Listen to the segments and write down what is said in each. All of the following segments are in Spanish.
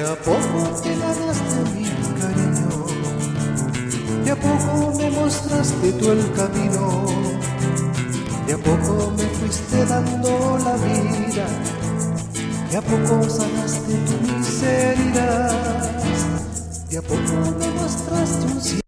a poco te ganaste mi cariño, de a poco me mostraste tú el camino, de a poco me fuiste dando la vida, de a poco sanaste tu miseria, de a poco me mostraste un cielo.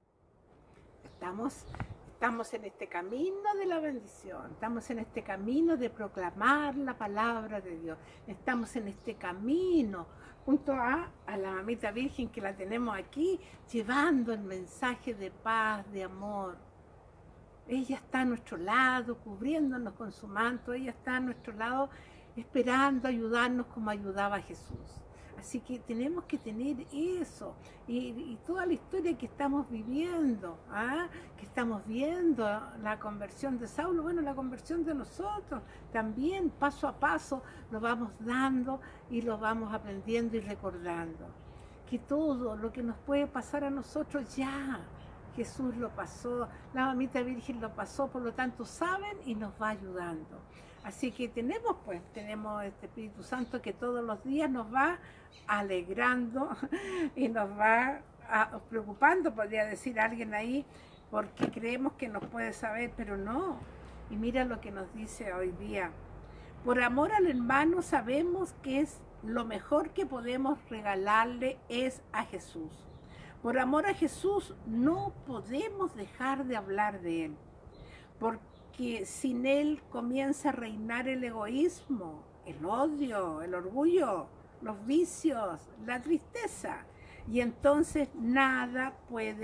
Estamos en este camino de la bendición, estamos en este camino de proclamar la palabra de Dios, estamos en este camino junto a la mamita Virgen que la tenemos aquí, llevando el mensaje de paz, de amor. Ella está a nuestro lado, cubriéndonos con su manto, ella está a nuestro lado esperando ayudarnos como ayudaba a Jesús. Así que tenemos que tener eso y toda la historia que estamos viviendo, que estamos viendo, la conversión de Saulo, bueno, la conversión de nosotros, también paso a paso lo vamos dando y lo vamos aprendiendo y recordando. Que todo lo que nos puede pasar a nosotros ya, Jesús lo pasó, la mamita Virgen lo pasó, por lo tanto saben y nos va ayudando. Así que tenemos este Espíritu Santo que todos los días nos va alegrando y nos va preocupando, podría decir alguien ahí, porque creemos que nos puede saber, pero no. Y mira lo que nos dice hoy día. Por amor al hermano sabemos que es lo mejor que podemos regalarle es a Jesús. Por amor a Jesús no podemos dejar de hablar de Él, porque sin Él comienza a reinar el egoísmo, el odio, el orgullo, los vicios, la tristeza. Y entonces nada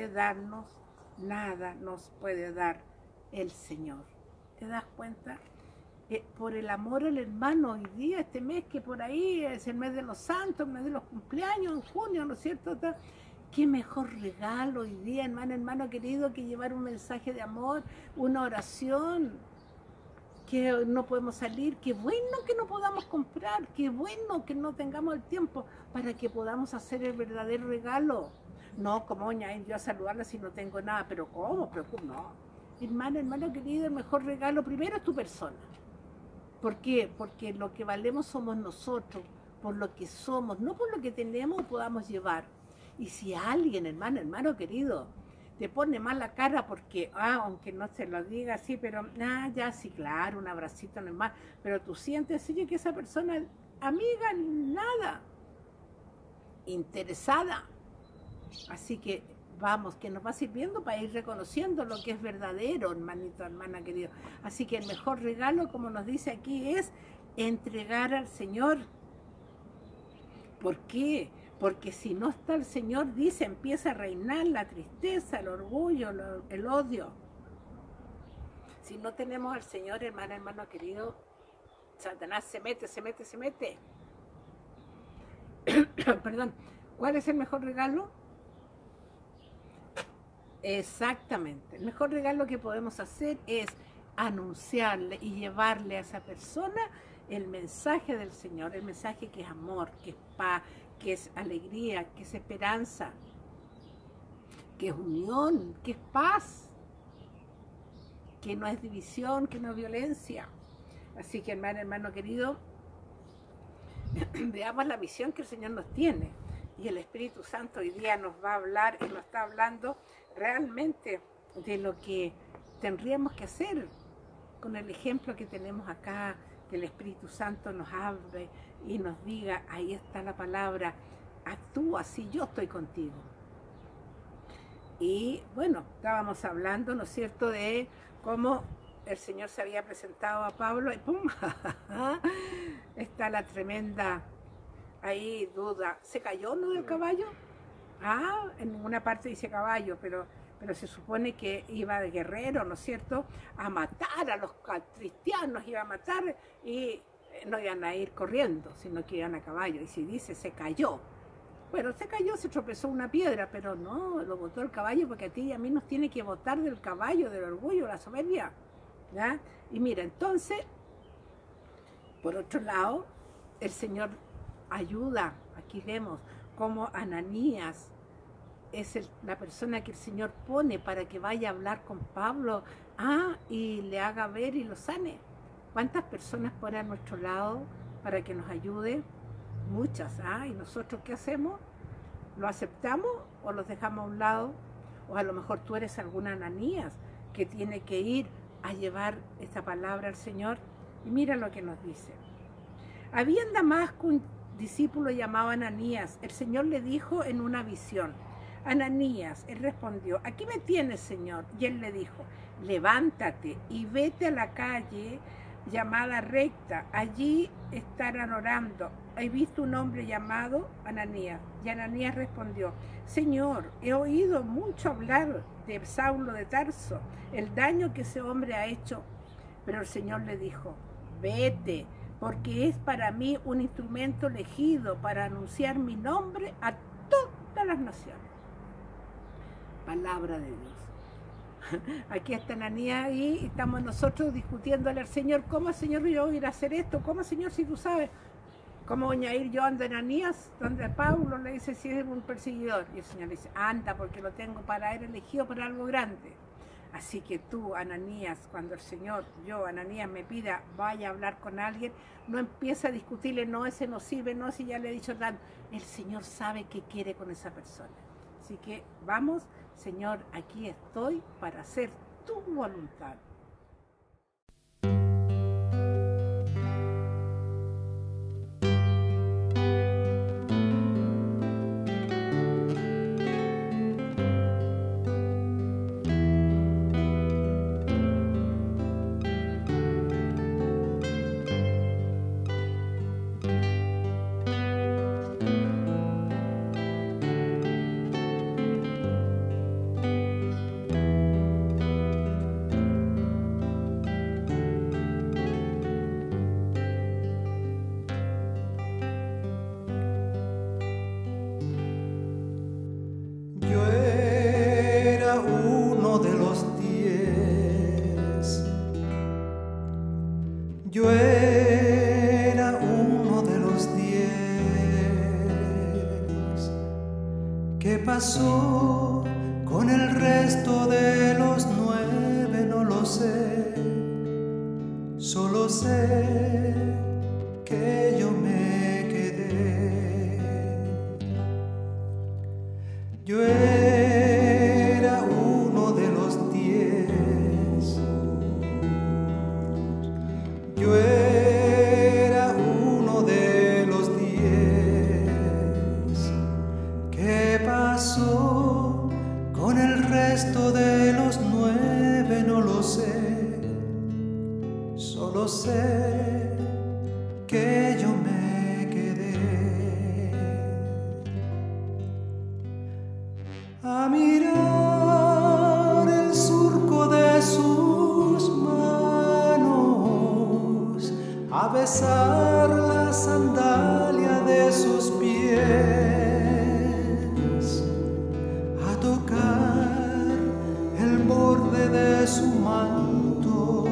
nos puede dar el Señor. ¿Te das cuenta? Por el amor al hermano, hoy día, este mes que por ahí es el mes de los santos, el mes de los cumpleaños, en junio, ¿no es cierto? Qué mejor regalo hoy día, hermano querido, que llevar un mensaje de amor, una oración, que no podemos salir, qué bueno que no podamos comprar, qué bueno que no tengamos el tiempo para que podamos hacer el verdadero regalo. No, como yo a saludarla si no tengo nada, pero ¿cómo? Pero no. Hermano querido, el mejor regalo primero es tu persona. ¿Por qué? Porque lo que valemos somos nosotros, por lo que somos, no por lo que tenemos o podamos llevar. Y si alguien, hermano querido, te pone mal la cara porque, aunque no se lo diga así, pero, ya sí, claro, un abracito normal, pero tú sientes, oye, que esa persona, amiga, nada, interesada. Así que vamos, que nos va sirviendo para ir reconociendo lo que es verdadero, hermanito, hermana querido. Así que el mejor regalo, como nos dice aquí, es entregar al Señor. ¿Por qué? Porque si no está el Señor, dice, empieza a reinar la tristeza, el orgullo, el odio. Si no tenemos al Señor, hermano querido, Satanás se mete. Perdón, ¿cuál es el mejor regalo? Exactamente, el mejor regalo que podemos hacer es anunciarle y llevarle a esa persona el mensaje del Señor, el mensaje que es amor, que es paz, que es alegría, que es esperanza, que es unión, que es paz, que no es división, que no es violencia. Así que hermano querido, veamos la misión que el Señor nos tiene. Y el Espíritu Santo hoy día nos va a hablar y nos está hablando realmente de lo que tendríamos que hacer con el ejemplo que tenemos acá, que el Espíritu Santo nos hable y nos diga, ahí está la palabra, actúa si yo estoy contigo. Y bueno, estábamos hablando, ¿no es cierto?, de cómo el Señor se había presentado a Pablo y ¡pum! Está la tremenda ahí duda. ¿Se cayó lo del caballo? En ninguna parte dice caballo, pero se supone que iba de guerrero, ¿no es cierto?, a matar a los cristianos, iba a matar y no iban a ir corriendo, sino que iban a caballo. Y si dice se cayó, bueno, se cayó, se tropezó una piedra, pero no, lo botó el caballo, porque a ti y a mí nos tiene que botar del caballo, del orgullo, la soberbia, ¿ya? Y mira, entonces, por otro lado, el Señor ayuda. Aquí vemos cómo Ananías es la persona que el Señor pone para que vaya a hablar con Pablo, y le haga ver y lo sane. ¿Cuántas personas pone a nuestro lado para que nos ayude? muchas, ¿ah? ¿Y nosotros qué hacemos? ¿Lo aceptamos o los dejamos a un lado? O a lo mejor tú eres alguna Ananías que tiene que ir a llevar esta palabra al Señor. Y mira lo que nos dice. Había en Damasco un discípulo llamado Ananías. El Señor le dijo en una visión: Ananías. Él respondió: aquí me tienes, Señor. Y él le dijo: levántate y vete a la calle llamada Recta. Allí estarán orando. He visto un hombre llamado Ananías. Y Ananías respondió: Señor, he oído mucho hablar de Saulo de Tarso, el daño que ese hombre ha hecho. Pero el Señor le dijo: vete, porque es para mí un instrumento elegido para anunciar mi nombre a todas las naciones. Palabra de Dios. Aquí está Ananías y estamos nosotros discutiéndole al Señor: ¿cómo, Señor, yo voy a ir a hacer esto? ¿Cómo, Señor, si tú sabes? ¿Cómo voy a ir yo ando Ananías? Donde Pablo le dice si es un perseguidor. Y el Señor le dice: anda, porque lo tengo para él elegido para algo grande. Así que tú, Ananías, cuando el Señor, yo, Ananías, me pida vaya a hablar con alguien, no empieza a discutirle: no, ese no sirve, no, si ya le he dicho tanto. El Señor sabe qué quiere con esa persona. Así que vamos, Señor, aquí estoy para hacer tu voluntad. Yo era uno de los 10. ¿Qué pasó con el resto de los 9? No lo sé. Solo sé que yo me quedé. Yo era uno de los 10. Yo era uno de los 10. ¿Qué pasó con el resto de los 9? No lo sé. Solo sé que yo me quedé a mirar el surco de sus manos, a besar la sandalia de sus pies, a tocar el borde de su manto,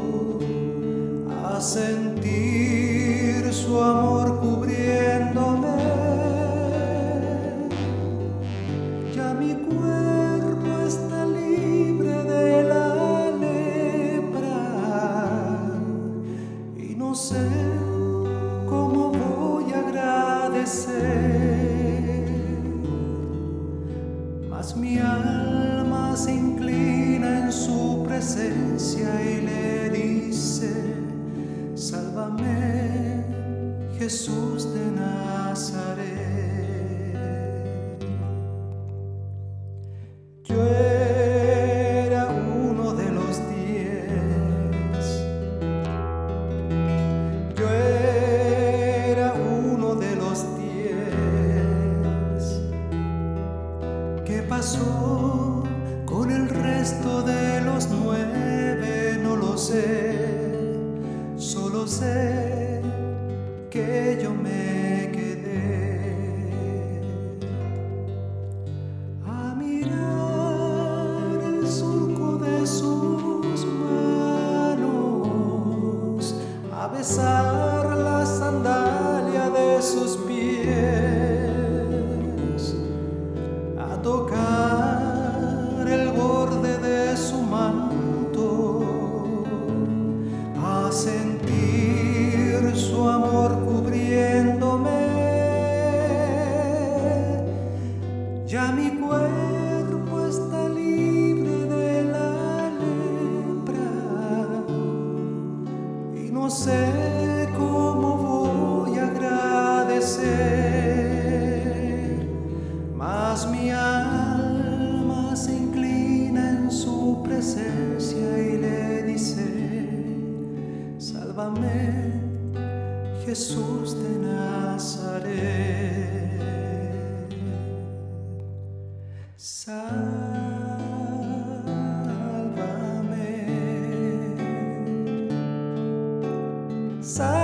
a sentir su amor cubriéndome. Ya mi cuerpo está libre de la lepra y no sé cómo voy a agradecer, mas mi alma se inclina en su presencia y le dice: sálvame, Jesús de Nazaret. Yo era uno de los 10. Yo era uno de los 10. ¿Qué pasó con el resto de los 9? No lo sé. Solo sé que yo me quedé a mirar el surco de sus manos, a besar la sandalia de sus pies, a tocar el borde de su manto, a sentir su amor cubriéndome. No sé cómo voy a agradecer, mas mi alma se inclina en su presencia y le dice: sálvame, Jesús de Nazaret. Sálvame,